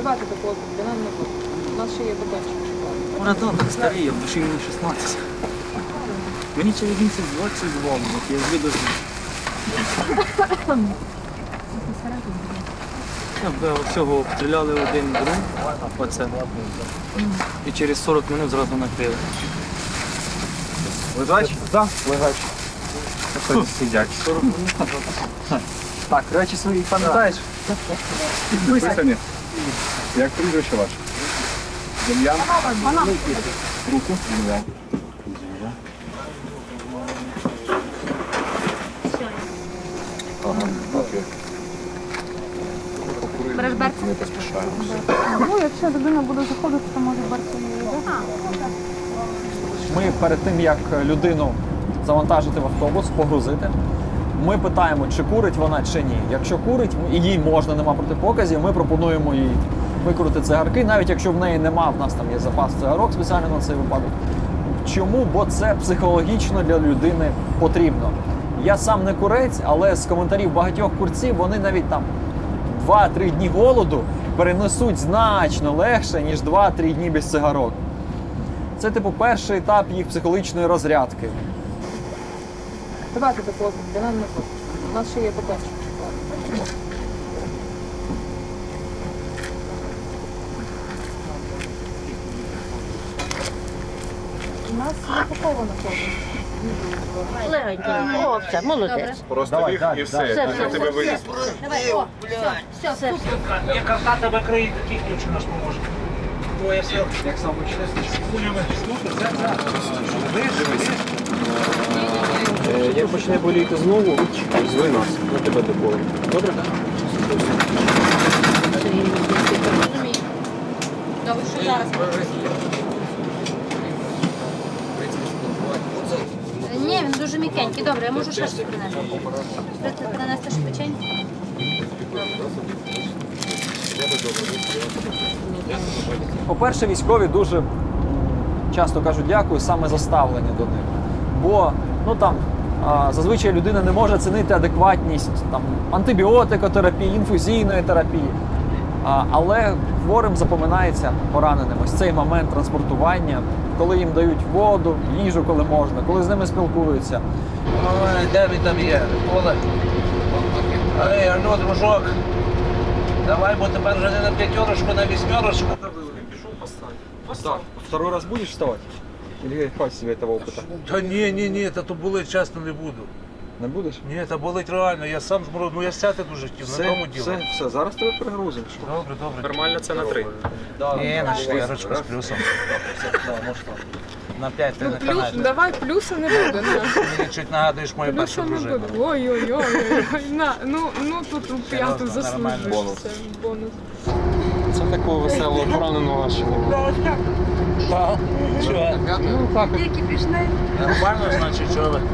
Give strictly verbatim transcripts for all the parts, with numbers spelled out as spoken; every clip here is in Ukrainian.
Давайте до хлопців, для нас не буде. У нас ще є батончик. Вона так старіє, в душі мені шістнадцять. Мені через місяць двадцять два, я звідо. Всього обстріляли один дрон, оце. І через сорок хвилин зразу накрили. Лежач? Так, лежач. Сидять. сорок хвилин. Так, речі свої пам'ятаєш? Підписані. Як прізвище ваше? Дем'ян? Руку? Дем'ян. Ага, окей. Береш берці? Не поспішаємося. Ну, якщо людина буде заходити, то може берці не йде. Ми перед тим, як людину завантажити в автобус, погрузити, ми питаємо, чи курить вона, чи ні. Якщо курить, і їй можна, нема протипоказів, ми пропонуємо їй викурити цигарки, навіть якщо в неї нема, в нас там є запас цигарок спеціально на цей випадок. Чому? Бо це психологічно для людини потрібно. Я сам не курець, але з коментарів багатьох курців вони навіть там два-три дні голоду перенесуть значно легше, ніж два-три дні без цигарок. Це, типу, перший етап їх психологічної розрядки. Давайте до хлопців, для нас не буде. У нас ще є батончик. У нас запаковано хлопець. Легенько. О, все, молодець. Просто Давай, ліг так, і так. все. Все, Я все, тебе все, вивіз. все. Давай, о, все, все, все. Я карта тебе країн, таких ключів наш поможе. Твоє сил. Як сам почнеш? Як почне боліти знову, зви нас, ми тебе дополимо. Добре? Добре, що зараз? Ні, він дуже м'якенький. Добре, я можу ще щось принести. Принести ще печень? По-перше, військові дуже часто кажуть дякую саме за ставлення до них. Бо ну, там, а, зазвичай людина не може оцінити адекватність там, антибіотикотерапії, інфузійної терапії. А, але хворим запоминається пораненим ось цей момент транспортування, коли їм дають воду, їжу, коли можна, коли з ними спілкуються. Ой, де він там є? Олег. Ей, алло, дружок. Давай, бо тепер вже не на п'ятерочку, на вісьмерочку. Пішов поставити. Так, второй раз будеш вставати? Или хватит себе этого опыта? Та ні, ні, ні, та то болить, чесно, не буду. Не будеш? Ні, та болить реально, я сам зморозив, ну я сяти дуже хотів, на тому діло. все, все, зараз тебе перегрузимо. Добре, добре. Нормально це на три. Ні, на четверочку з плюсом. На п'ять ти Ну, не плюс, канаєш. давай, плюса не буде. На. Мені чуть нагадуєш мою першу Плюса не дружину. буде. Ой-ой-ой. На, ну, ну тут у п'яту Серйозно, нормально. заслужиш. Це бонус. Це такого веселого пораненого ще не було. Так, чого? Ну так, Які пішли? Нормально, значить, чого ви?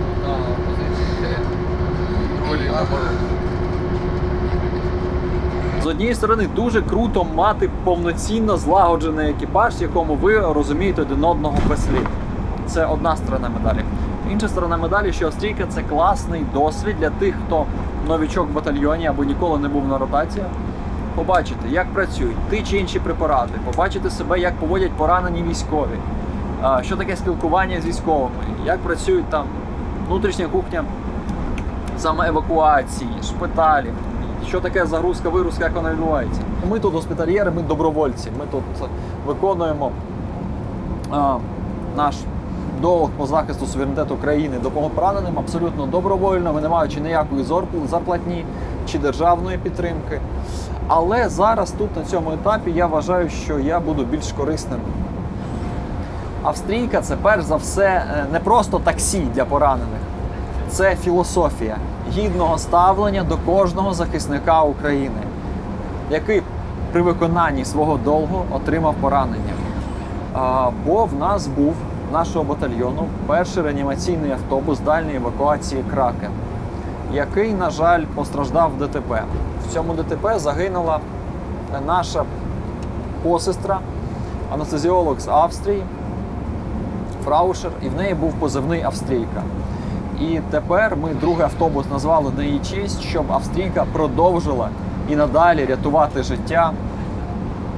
З однієї сторони, дуже круто мати повноцінно злагоджений екіпаж, в якому ви розумієте один одного без слів. Це одна сторона медалі. Інша сторона медалі, що австрійка – це класний досвід для тих, хто новічок в батальйоні або ніколи не був на ротації. Побачити, як працюють ті чи інші препарати, побачити себе, як поводять поранені військові, що таке спілкування з військовими, як працюють там внутрішня кухня саме евакуації, шпиталів, що таке загрузка-вигрузка, як вона відбувається. Ми тут госпітальєри, ми добровольці, ми тут виконуємо а, наш долг по захисту суверенітету країни, допомогу пораненим абсолютно добровольно, не маючи ніякої зарплатні чи державної підтримки. Але зараз тут на цьому етапі я вважаю, що я буду більш корисним. Австрійка – це перш за все не просто таксі для поранених. Це філософія гідного ставлення до кожного захисника України, який при виконанні свого долгу отримав поранення. А, бо в нас був, нашого батальйону, перший реанімаційний автобус дальньої евакуації «Кракен», який, на жаль, постраждав в ДТП. В цьому ДТП загинула наша посестра, анестезіолог з Австрії, Фраушер, і в неї був позивний «Австрійка». І тепер ми другий автобус назвали на її честь, щоб австрійка продовжила і надалі рятувати життя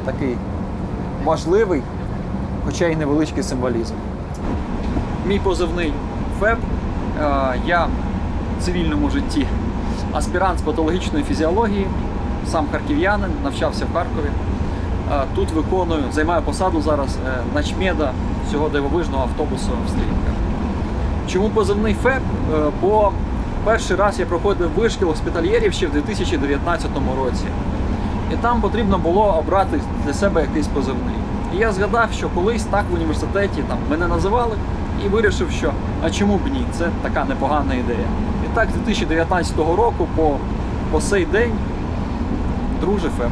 такий важливий, хоча й невеличкий символізм. Мій позивний ФЕП. Я в цивільному житті аспірант з патологічної фізіології, сам харків'янин, навчався в Харкові. Тут виконую, займаю посаду зараз начмеда цього дивовижного автобусу «Австрійка». Чому позивний ФЕП? Бо перший раз я проходив вишкіл госпітальєрів ще в дві тисячі дев'ятнадцятому році. І там потрібно було обрати для себе якийсь позивний. І я згадав, що колись так в університеті там мене називали, і вирішив, що а чому б ні, це така непогана ідея. І так з дві тисячі дев'ятнадцятого року по, по сей день друже ФЕП.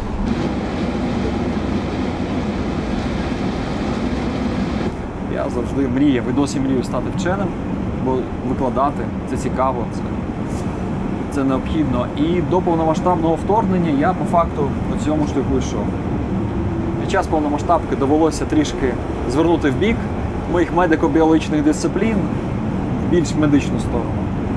Я завжди мріяв і досі мрію стати вченим, бо викладати це цікаво, це, це необхідно. І до повномасштабного вторгнення я по факту по цьому шляху йшов. Під час повномасштабки довелося трішки звернути в бік моїх медико-біологічних дисциплін в більш медичну сторону.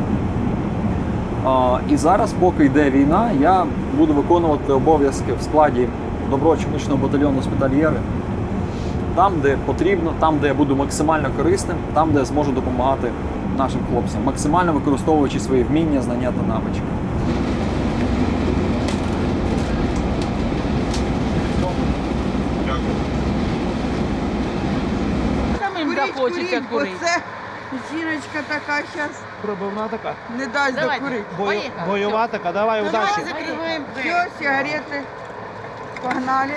А, і зараз, поки йде війна, я буду виконувати обов'язки в складі добровольчого медичного батальйону «Госпітальєри». Там, де потрібно, там, де я буду максимально корисним, там, де я зможу допомагати нашим хлопцям, максимально використовуючи свої вміння, знання та навички. Самим захочеться бо курити. це жіночка така зараз Пробивна така. не дасть Давайте. докурити. Бою, бойова така, давай, удачі. Закриваємо все, сигарети. Погнали.